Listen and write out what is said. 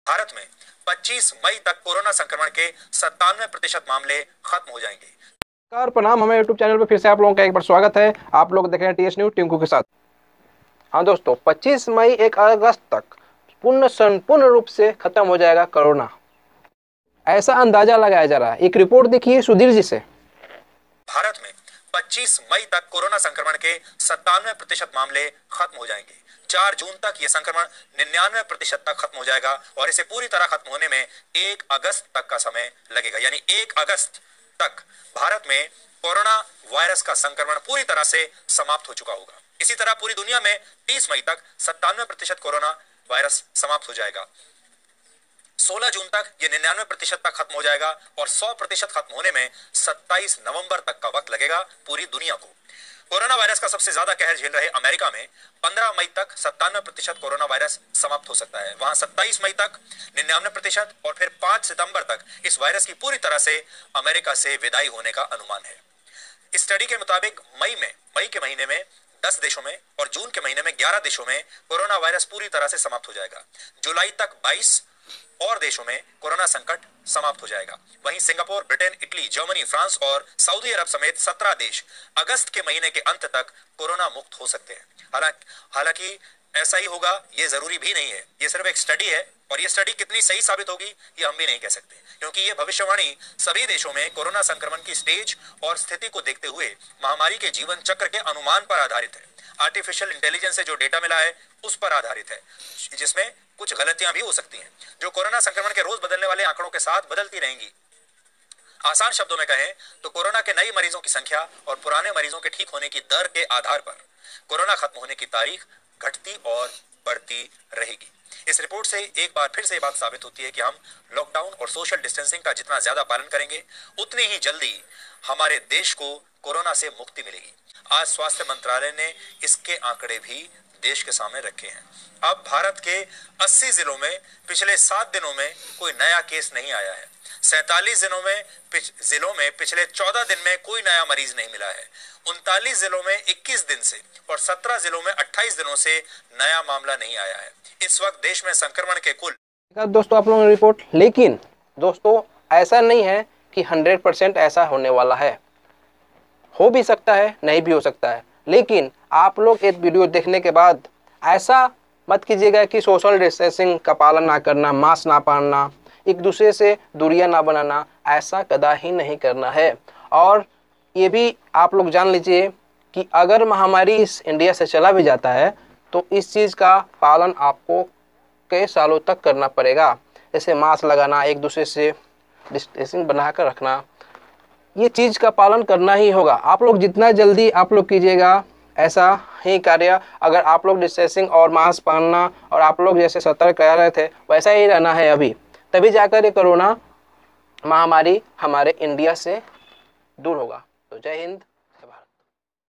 भारत में 25 मई तक कोरोना संक्रमण के 97% मामले खत्म हो जाएंगे। नमस्कार, प्रणाम। हमारे YouTube चैनल पर फिर से आप लोगों का एक बार स्वागत है। आप लोग देख रहे हैं TS न्यूज़ टिंकू के साथ। हाँ दोस्तों, 25 मई 1 अगस्त तक संपूर्ण रूप से खत्म हो जाएगा कोरोना, ऐसा अंदाजा लगाया जा रहा है। एक रिपोर्ट देखिए सुधीर जी से। भारत में 25 मई तक कोरोना संक्रमण के 97% मामले खत्म हो जाएंगे। 4 जून तक यह संक्रमण 99% तक खत्म हो जाएगा और इसे पूरी तरह खत्म होने में 1 अगस्त तक का समय लगेगा। यानी 1 अगस्त तक भारत में कोरोना वायरस का संक्रमण पूरी तरह से समाप्त हो चुका होगा। इसी तरह पूरी दुनिया में 30 मई तक 97% कोरोना वायरस समाप्त हो जाएगा। 16 जून तक ये 99% तक खत्म हो जाएगा और 100% खत्म होने में 27 नवंबर तक का वक्त लगेगा पूरी दुनिया को। कोरोना वायरस का सबसे ज्यादा कहर झेल रहे अमेरिका में 15 मई तक 97% कोरोना वायरस समाप्त हो सकता है। वहां 27 मई तक 99% और फिर 5 सितंबर तक इस वायरस की पूरी तरह से अमेरिका से विदाई होने का अनुमान है। इस स्टडी के मुताबिक मई के महीने में 10 देशों में और जून के महीने में 11 देशों में कोरोना वायरस पूरी तरह से समाप्त हो जाएगा। जुलाई तक 22 और देशों में कोरोना संकट समाप्त हो जाएगा। वहीं Singapore, Britain, Italy, Germany, France और सऊदी अरब समेत 17 देश अगस्त के महीने के अंत तक कोरोना मुक्त हो सकते हैं। हालांकि ऐसा ही होगा ये जरूरी भी नहीं है। ये सिर्फ एक स्टडी है और ये स्टडी कितनी सही साबित होगी ये हम भी नहीं कह सकते, क्योंकि ये भविष्यवाणी सभी देशों में कोरोना संक्रमण की स्टेज और स्थिति को देखते हुए महामारी के जीवन चक्र के अनुमान पर आधारित है। आर्टिफिशियल इंटेलिजेंस से जो डेटा मिला है उस पर आधारित है, जिसमें कुछ गलतियां भी हो सकती हैं जो कोरोना संक्रमण के रोज बदलने वाले आंकड़ों के साथ बदलती रहेंगी। आसान शब्दों में कहें तो कोरोना के नए मरीजों की संख्या और पुराने मरीजों के ठीक होने की दर के आधार पर कोरोना खत्म होने की तारीख घटती और बढ़ती रहेगी। इस रिपोर्ट से एक बार फिर से बात साबित होती है कि हम लॉकडाउन और सोशल डिस्टेंसिंग का जितना ज्यादा पालन करेंगे उतनी ही जल्दी हमारे देश को कोरोना से मुक्ति मिलेगी। आज स्वास्थ्य मंत्रालय ने इसके आंकड़े भी देश के सामने रखे हैं। अब भारत के 80 जिलों में पिछले 7 दिनों में कोई नया केस नहीं आया है। 47 जिलों में पिछले 14 दिन में कोई नया मरीज नहीं मिला है। 39 जिलों में 21 दिन से और 17 जिलों में 28 दिनों से नया मामला नहीं आया है। इस वक्त देश में संक्रमण के कुल दोस्तों आप लोगों ने रिपोर्ट, लेकिन दोस्तों ऐसा नहीं है कि 100% ऐसा होने वाला है। हो भी सकता है, नहीं भी हो सकता है। लेकिन आप लोग एक वीडियो देखने के बाद ऐसा मत कीजिएगा कि सोशल डिस्टेंसिंग का पालन ना करना, मास्क ना पहनना, एक दूसरे से दूरियां ना बनाना, ऐसा कदापि नहीं करना है। और ये भी आप लोग जान लीजिए कि अगर महामारी इस इंडिया से चला भी जाता है तो इस चीज़ का पालन आपको कई सालों तक करना पड़ेगा। जैसे मास्क लगाना, एक दूसरे से डिस्टेंसिंग बनाकर रखना, ये चीज़ का पालन करना ही होगा। आप लोग जितना जल्दी आप लोग कीजिएगा ऐसा ही कार्य। अगर आप लोग डिस्टेंसिंग और मास्क पहनना और आप लोग जैसे सतर्क कर रहे थे वैसा ही रहना है अभी, तभी जाकर ये कोरोना महामारी हमारे इंडिया से दूर होगा। तो जय हिंद।